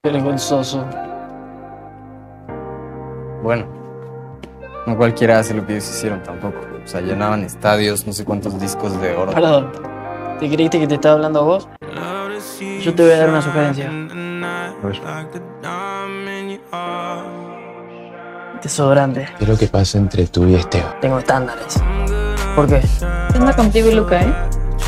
Vergonzoso. Bueno, no cualquiera hace lo que ellos hicieron tampoco. O sea, llenaban estadios, no sé cuántos discos de oro. Perdón, ¿te creíste que te estaba hablando a vos? Yo te voy a dar una sugerencia. A ver. Desodorante. ¿Qué es lo que pasa entre tú y Esteban? Tengo estándares. ¿Por qué? ¿Qué onda contigo y Luca, eh?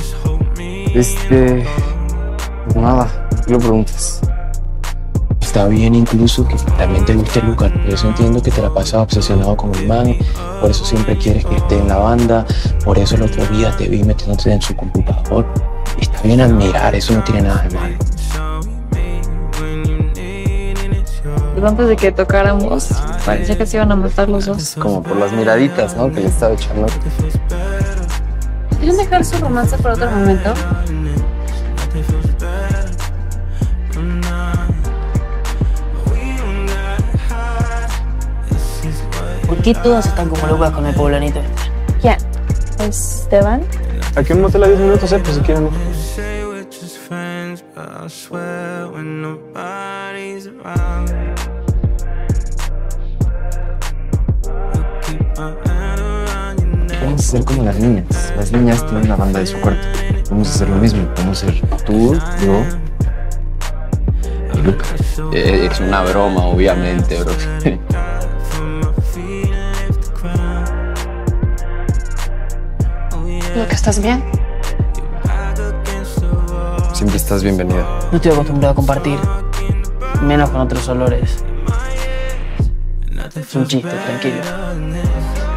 Nada, ¿qué lo preguntas? Está bien incluso que también te guste Luca. Por eso entiendo que te la pasas obsesionado con el man. Por eso siempre quieres que esté en la banda. Por eso el otro día te vi metiéndote en su computador. Está bien admirar, eso no tiene nada de malo. Pues antes de que tocáramos, parecía que se iban a matar los dos. Como por las miraditas, ¿no? Que le estaba echando. ¿Quieren dejar su romance para otro momento? ¿Por qué todas están como locas con el poblanito este? ¿Quién? ¿Esteban? Aquí un motel a 10 minutos, pues si quieren. Vamos a ser como las niñas. Las niñas tienen una banda de su cuarto. Vamos a hacer lo mismo. Vamos a ser tú, yo y Luca. Es una broma, obviamente, bro. Luca, ¿estás bien? Siempre estás bienvenida. No estoy acostumbrado a compartir, menos con otros olores. Es un chiste, tranquilo.